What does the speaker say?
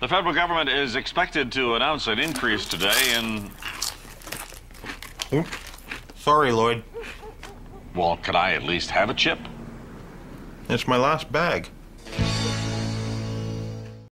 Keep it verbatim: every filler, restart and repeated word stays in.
The federal government is expected to announce an increase today in... Oops. Sorry, Lloyd. Well, could I at least have a chip? It's my last bag.